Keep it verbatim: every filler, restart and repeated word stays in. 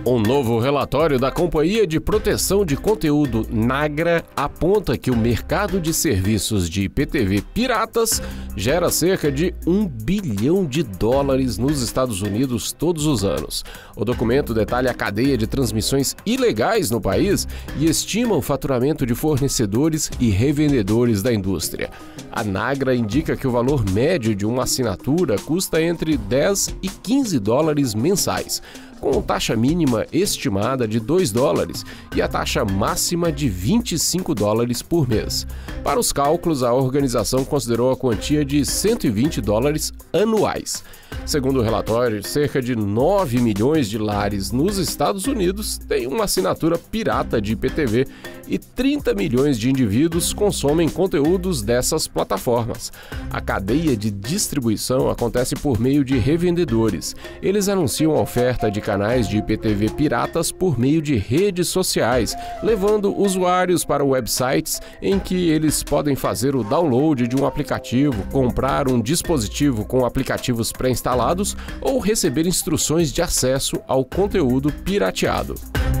Um novo relatório da Companhia de Proteção de Conteúdo Nagra aponta que o mercado de serviços de I P T V piratas gera cerca de um bilhão de dólares nos Estados Unidos todos os anos. O documento detalha a cadeia de transmissões ilegais no país e estima o faturamento de fornecedores e revendedores da indústria. A Nagra indica que o valor médio de uma assinatura custa entre dez e quinze dólares mensais, com taxa mínima estimada de dois dólares e a taxa máxima de vinte e cinco dólares por mês. Para os cálculos, a organização considerou a quantia de cento e vinte dólares anuais. Segundo o relatório, cerca de nove milhões de lares nos Estados Unidos têm uma assinatura pirata de I P T V e trinta milhões de indivíduos consomem conteúdos dessas plataformas. A cadeia de distribuição acontece por meio de revendedores. Eles anunciam a oferta de canais de I P T V piratas por meio de redes sociais, levando usuários para websites em que eles podem fazer o download de um aplicativo, comprar um dispositivo com aplicativos pré-instalados ou receber instruções de acesso ao conteúdo pirateado.